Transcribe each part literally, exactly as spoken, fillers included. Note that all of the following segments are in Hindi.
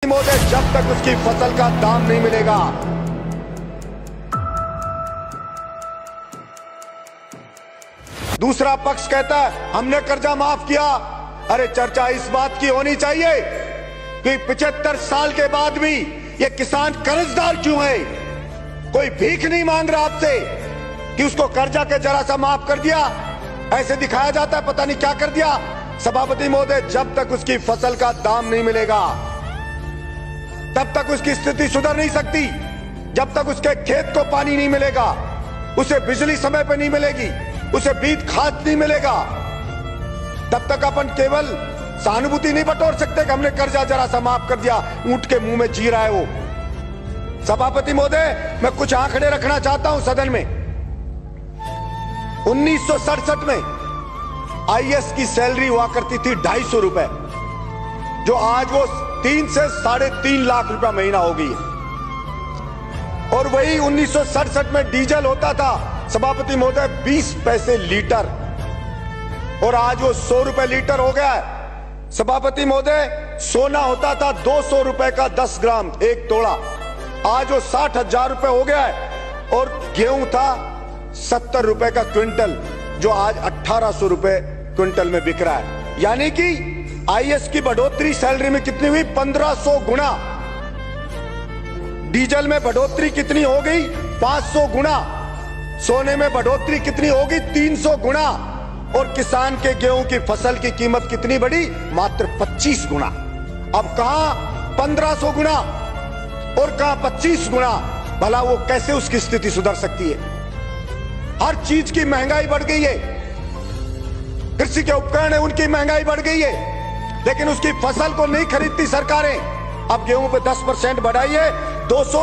महोदय, जब तक उसकी फसल का दाम नहीं मिलेगा, दूसरा पक्ष कहता है हमने कर्जा माफ किया। अरे चर्चा इस बात की होनी चाहिए कि पचहत्तर साल के बाद भी ये किसान कर्जदार क्यों है। कोई भीख नहीं मांग रहा आपसे कि उसको कर्जा के जरा सा माफ कर दिया, ऐसे दिखाया जाता है पता नहीं क्या कर दिया। सभापति महोदय, जब तक उसकी फसल का दाम नहीं मिलेगा तब तक उसकी स्थिति सुधर नहीं सकती। जब तक उसके खेत को पानी नहीं मिलेगा, उसे बिजली समय पर नहीं मिलेगी, उसे बीज खाद नहीं मिलेगा, तब तक अपन केवल सहानुभूति नहीं बटोर सकते कि हमने कर्जा जरा सा माफ कर दिया। ऊंट के मुंह में जी रहा है वो। सभापति महोदय, मैं कुछ आंकड़े रखना चाहता हूं सदन में। उन्नीस सौ सड़सठ में आईएएस की सैलरी हुआ करती थी ढाई सौ रुपए, जो आज वो तीन से साढ़े तीन लाख रुपया महीना हो गई है। और वही उन्नीस सौ सड़सठ में डीजल होता था सभापति महोदय बीस पैसे लीटर, और आज वो सौ रुपए लीटर हो गया है। सभापति महोदय, सोना होता था दो सौ रुपए का दस ग्राम एक तोड़ा, आज वो साठ हजार रुपए हो गया है। और गेहूं था सत्तर रुपए का क्विंटल, जो आज अठारह सौ रुपए क्विंटल में बिक रहा है। यानी कि आईएएस की बढ़ोतरी सैलरी में कितनी हुई? पंद्रह सौ गुना। डीजल में बढ़ोतरी कितनी हो गई? पांच सौ गुना। सोने में बढ़ोतरी कितनी होगी? तीन सौ गुना। और किसान के गेहूं की फसल की कीमत कितनी बढ़ी? मात्र पच्चीस गुना। अब कहां पंद्रह सौ गुना और कहां पच्चीस गुना। भला वो कैसे उसकी स्थिति सुधर सकती है? हर चीज की महंगाई बढ़ गई है, कृषि के उपकरण है उनकी महंगाई बढ़ गई है, लेकिन उसकी फसल को नहीं खरीदती सरकारें। अब गेहूं पे दस परसेंट बढ़ाई है, दो सौ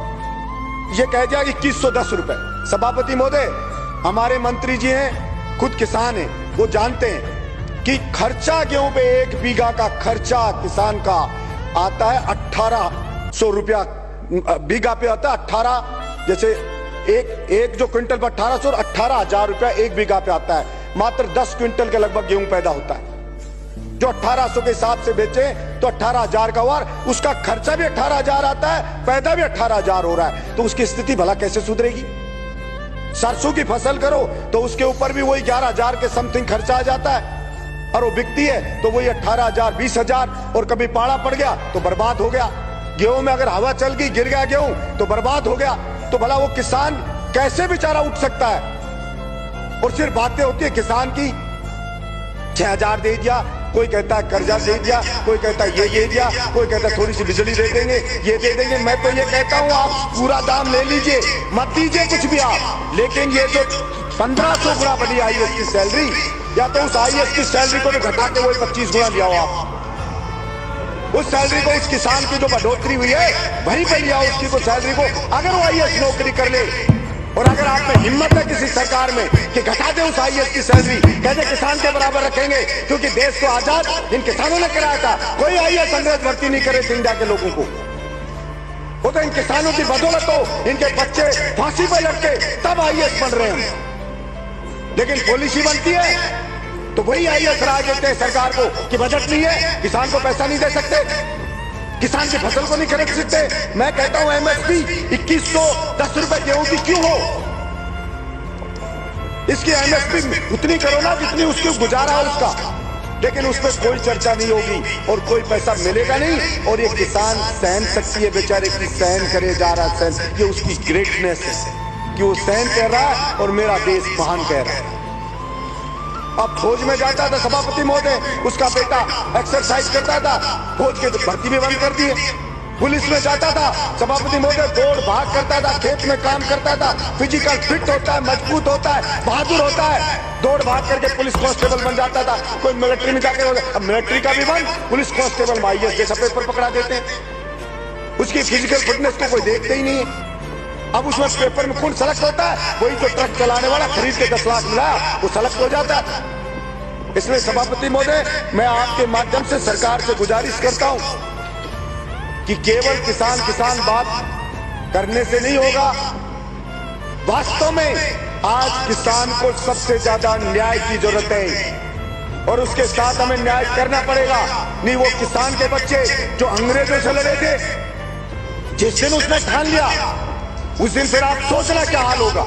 ये कह दिया इक्कीस सौ दस रुपए। सभापति महोदय, हमारे मंत्री जी हैं, खुद किसान हैं, वो जानते हैं कि खर्चा गेहूं पे एक बीघा का खर्चा किसान का आता है अट्ठारह सौ रुपया बीघा पे आता है। अट्ठारह जैसे एक एक जो क्विंटल पर अठारह सौ अठारह हजार रुपया एक बीघा पे आता है। मात्र दस क्विंटल के लगभग गेहूं पैदा होता है, जो अठारह सौ के हिसाब से बेचे तो अठारह हजार का वार, उसका खर्चा भी अठारह हजार आता है, पैदा भी अठारह हजार हो रहा है। तो उसकी स्थिति भला कैसे सुधरेगी? सरसों की फसल करो तो उसके ऊपर भी वही ग्यारह हजार के समथिंग खर्चा आ जाता है, और वो बिकती है तो वही अठारह हजार बीस हजार, और कभी पाड़ा पड़ गया तो बर्बाद हो गया। गेहूं में अगर हवा चल गई, गिर गया गेहूं तो बर्बाद हो गया। तो भला वो किसान कैसे बेचारा उठ सकता है? और सिर्फ बातें होती है किसान की, छह हजार दे दिया, कोई कहता है कर्जा दे दिया, कोई कहता है ये दे दिया, कोई कहता है थोड़ी सी बिजली दे देंगे, ये दे देंगे। मैं तो ये कहता हूं आप पूरा दाम ले लीजिए, मत दीजिए कुछ भी आप, लेकिन ये जो पंद्रह सौ गुना बढ़ी आईएएस की सैलरी, या तो उस आईएएस की सैलरी को भी घटा के वही पच्चीस गुना लिया हो आप। उस सैलरी को, उस किसान की जो बढ़ोतरी हुई है वहीं पे लिया उसकी को सैलरी को। अगर वो आईएएस नौकरी कर ले, और अगर आप में हिम्मत है किसी सरकार में कि घटा दे उस आईएएस की सैलरी, कहते किसान के बराबर रखेंगे, क्योंकि देश को आजाद इन किसानों ने कराया था। कोई आईएएस अंग्रेज भर्ती नहीं करे थे इंडिया के लोगों को, वो तो इन किसानों की बदौलत हो इनके बच्चे फांसी पर लटके तब आईएएस बन रहे हैं। लेकिन पॉलिसी बनती है तो वही आईएएस राज देते हैं सरकार को कि बजट नहीं है, किसान को पैसा नहीं दे सकते, किसान की फसल को नहीं खरीद सकते। मैं कहता हूं एमएसपी इक्कीस सौ दस रुपए गेहूं की क्यों हो? इसकी एमएसपी उतनी करो ना जितनी उसकी गुजारा है उसका, लेकिन उस पर कोई चर्चा नहीं होगी और कोई पैसा मिलेगा नहीं। और ये किसान सहन शक्ति है बेचारे की, सहन करे जा रहा है, सहन, ये उसकी ग्रेटनेस है कि वो सहन कर रहा है और मेरा देश महान कह रहा है। अब फौज में जाता था सभापति महोदय, उसका बेटा एक्सरसाइज करता था, फौज के भर्ती भी बंद कर दिए। पुलिस में जाता था सभापति महोदय, दौड़ भाग करता था, खेत में काम करता था, फिजिकल फिट होता है, मजबूत होता है, बहादुर होता है, दौड़ भाग करके पुलिस कांस्टेबल बन जाता था। कोई मिलिट्री में जाकर, अब मिलिट्री का भी बंद, पुलिस कांस्टेबल में आईएएस जैसा पेपर पकड़ा देते हैं। उसकी फिजिकल फिटनेस को कोई देखते ही नहीं है। अब उसमें पेपर में कौन सेलेक्ट होता है? वही जो ट्रक चलाने वाला खरीद के दस लाख मिला वो सेलेक्ट हो जाता है। इसलिए सभापति महोदय, मैं आपके माध्यम से सरकार से गुजारिश करता हूं कि केवल किसान किसान बात करने से नहीं होगा। वास्तव में आज किसान को सबसे ज्यादा न्याय की जरूरत है। और उसके साथ हमें न्याय करना पड़ेगा। नहीं वो किसान के बच्चे जो अंग्रेजों से लड़े थे, जिस दिन उसने ठान लिया उस दिन फिर आप सोचना क्या हाल होगा।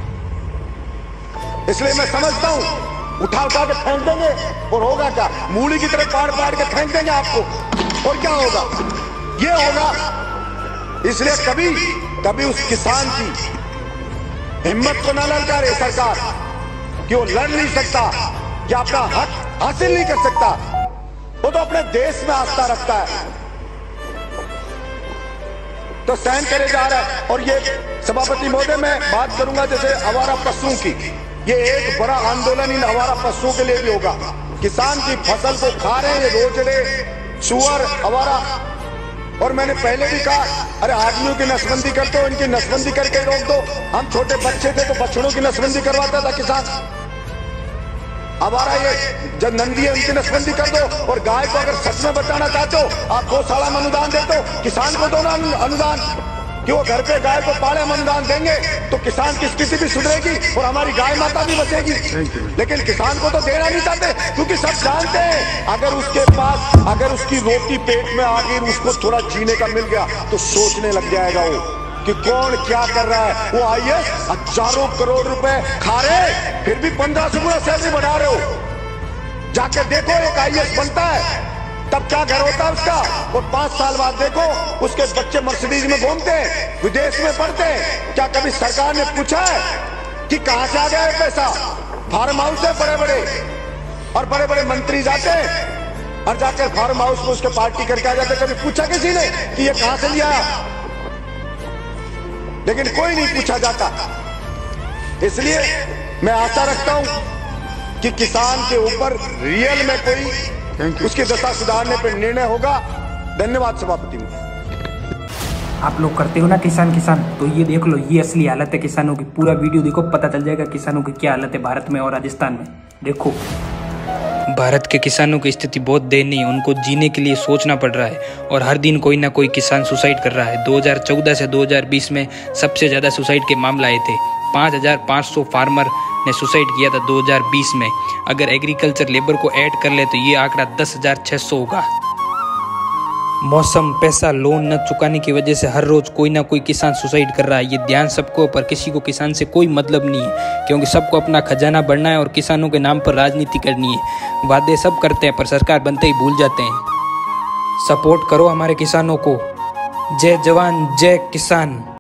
इसलिए मैं समझता हूं उठा उठा के फेंक देंगे और होगा क्या, मूली की तरह पाड़ पाड़ के फेंक देंगे आपको और क्या होगा, ये होगा। इसलिए कभी कभी उस किसान की हिम्मत को न ललकारे सरकार कि वो लड़ नहीं सकता या अपना हक हासिल नहीं कर सकता। वो तो अपने देश में आस्था रखता है तो सहन करे जा रहा है। और ये सभापति महोदय, मैं बात करूंगा जैसे आवारा पशुओं की, ये एक बड़ा आंदोलन इन आवारा पशुओं के लिए भी होगा। किसान की फसल को खा रहे हैं ये रोजड़े, सुअर, आवारा। और मैंने पहले भी कहा, अरे आदमियों की नसबंदी कर दो, इनकी नसबंदी करके रोक दो। हम छोटे बच्चे थे तो बछड़ों की नसबंदी करवाता था किसान। आवारा ये जब नंदी है उनकी नसबंदी कर दो। और गाय को अगर सच में बचाना चाहते हो, आप गौशाला में अनुदान देते हो, किसान को दो ना अनुदान कि वो घर पे गाय को पाले। हम अनुदान देंगे तो किसान की स्थिति भी सुधरेगी और हमारी गाय माता भी बचेगी। लेकिन किसान को तो देना नहीं चाहते क्योंकि सब जानते हैं अगर उसके पास अगर उसकी रोटी पेट में आ गई, उसको थोड़ा जीने का मिल गया तो सोचने लग जाएगा वो कि कौन क्या कर रहा है। वो आईएएस हजारों करोड़ रुपए खा रहे, फिर भी पंद्रह सौ गुना सैलरी बढ़ा रहे हो। जाके देखो एक आईएएस बनता है तब क्या घर होता है उसका, और पांच साल बाद देखो उसके बच्चे मर्सिडीज में घूमते हैं, विदेश में पढ़ते हैं। क्या कभी सरकार ने पूछा है कि कहां से आ गया है पैसा? फार्म हाउस है बड़े बड़े, और बड़े बड़े मंत्री जाते हैं और जाकर फार्म हाउस में उसके पार्टी करके आ जाते। कभी पूछा किसी ने कि ये कहां से लिया? लेकिन कोई नहीं पूछा जाता। इसलिए मैं आशा रखता हूं कि किसान के ऊपर रियल में कोई उसकी दशा सुधारने पर निर्णय होगा। धन्यवाद सभापति। आप लोग करते हो ना किसान किसान, तो ये देख लो, ये असली हालत है किसानों की। पूरा वीडियो देखो, पता चल जाएगा किसानों की क्या हालत है भारत में और राजस्थान में। देखो, भारत के किसानों की स्थिति बहुत दयनीय है। उनको जीने के लिए सोचना पड़ रहा है और हर दिन कोई ना कोई किसान सुसाइड कर रहा है। दो हज़ार चौदह से दो हज़ार बीस में सबसे ज़्यादा सुसाइड के मामले आए थे। पाँच हज़ार पाँच सौ फार्मर ने सुसाइड किया था दो हज़ार बीस में। अगर एग्रीकल्चर लेबर को ऐड कर ले तो ये आंकड़ा दस हज़ार छः सौ होगा। मौसम, पैसा, लोन न चुकाने की वजह से हर रोज कोई ना कोई किसान सुसाइड कर रहा है। ये ध्यान सबको, पर किसी को किसान से कोई मतलब नहीं है क्योंकि सबको अपना खजाना बढ़ना है और किसानों के नाम पर राजनीति करनी है। वादे सब करते हैं पर सरकार बनते ही भूल जाते हैं। सपोर्ट करो हमारे किसानों को। जय जवान जय किसान।